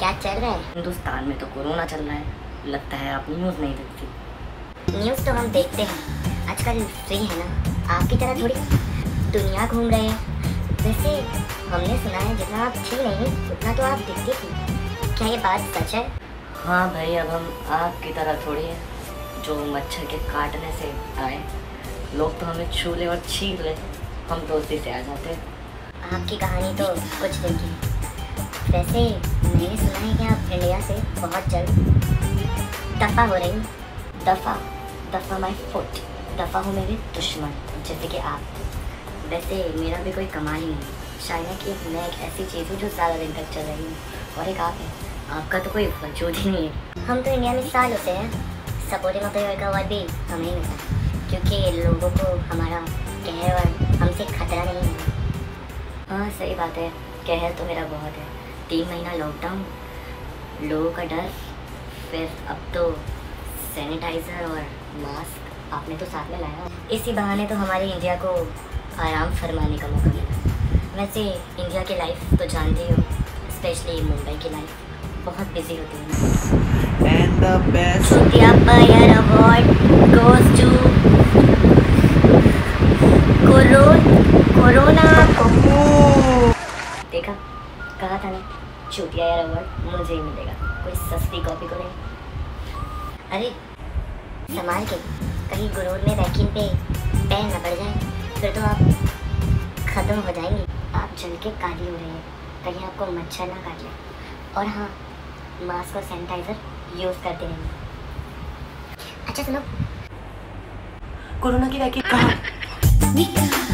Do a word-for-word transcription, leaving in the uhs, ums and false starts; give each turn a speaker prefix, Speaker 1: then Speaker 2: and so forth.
Speaker 1: क्या चल रहा है?
Speaker 2: हिंदुस्तान में तो कोरोना चल रहा है। लगता है आप न्यूज़ नहीं देखती।
Speaker 1: न्यूज़ तो हम देखते हैं, आजकल फ्री है ना, आपकी तरह थोड़ी दुनिया घूम रहे हैं। वैसे हमने सुना है जितना आप थी नहीं उतना तो आप दिखती थी, क्या ये बात सच है?
Speaker 2: हाँ भाई, अब हम आपकी तरह थोड़ी है जो मच्छर के काटने से आए। लोग तो हमें छू ले और छीन ले, हम तो उसी से आ जाते हैं।
Speaker 1: आपकी कहानी तो कुछ दिन की है। वैसे मैंने सुना है कि आप इंडिया से बहुत जल्द दफ़ा हो रही।
Speaker 2: दफ़ा दफ़ा माई फुट, दफ़ा हो मेरे दुश्मन जैसे कि आप।
Speaker 1: वैसे मेरा भी कोई कमाल ही नहीं,
Speaker 2: चाइना की मैं एक ऐसी चीज़ हूँ जो ज़्यादा दिन तक चल रही है, और एक आप है, आपका तो कोई वजूद ही नहीं है।
Speaker 1: हम तो इंडिया में साल होते हैं, सपोर्टिंग ऑफ द ईयर का अवार्ड भी हमें ही मिलता है, क्योंकि लोगों को हमारा कहर और हमसे खतरा नहीं है।
Speaker 2: हाँ सही बात है, कहर तो मेरा बहुत है। तीन महीना लॉकडाउन, लोगों का डर, फिर अब तो सैनिटाइज़र और मास्क आपने तो साथ में लाया।
Speaker 1: इसी बहाने तो हमारे इंडिया को आराम फरमाने का मौका मिला। वैसे इंडिया की लाइफ तो जानती हो, स्पेशली मुंबई की लाइफ बहुत बिजी होती है।
Speaker 3: And the best
Speaker 1: चूतिया player award goes to corona.
Speaker 2: देखा, कहा था ना, चूतिया यार अवार्ड मुझे ही मिलेगा, कोई सस्ती कॉपी को नहीं।
Speaker 1: अरे संभाल के, कहीं गुरूर में वैक्यूम पे पैर न पड़ जाए, फिर तो आप ख़त्म हो जाएंगे। आप जल के काली हो रहे हैं, कहीं आपको मच्छर ना काट ले। और हाँ, मास्क और सैनिटाइज़र यूज़ करते रहेंगे। अच्छा सुनो,
Speaker 2: कोरोना की वैक्यूम कहाँ?